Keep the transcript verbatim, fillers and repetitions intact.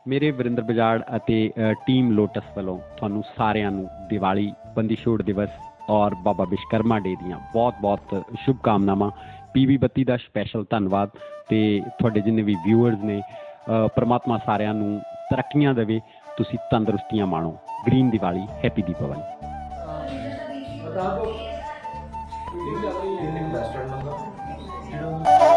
मेरे वरिंदर बजाड़ ਅਤੇ team lotus वालों ਤੁਹਾਨੂੰ ਸਾਰਿਆਂ ਨੂੰ दिवाली बंदी छोड़ दिवस और बाबा विश्वकर्मा डे ਦੀਆਂ बहुत बहुत शुभकामनावां। पीवी बत्ती ਦਾ स्पैशल धन्नवाद ਤੇ ਤੁਹਾਡੇ जिन्ने भी व्यूअर्स ने परमात्मा ਸਾਰਿਆਂ ਨੂੰ तरक्कियां देवे, ਤੁਸੀਂ तंदुरुस्तियां माणो। Green Diwali, happy Deepavali. बता दो